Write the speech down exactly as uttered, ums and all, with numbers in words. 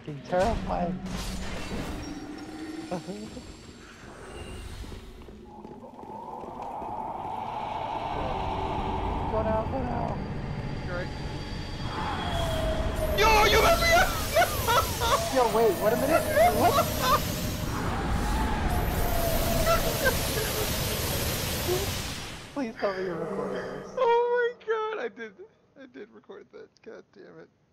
fucking terrifying. Go now, go now. You're right. Yo, you let me out! Yo, wait, wait a minute. What? Please tell me you're recording this. Oh my god, I did. I did record that. God damn it.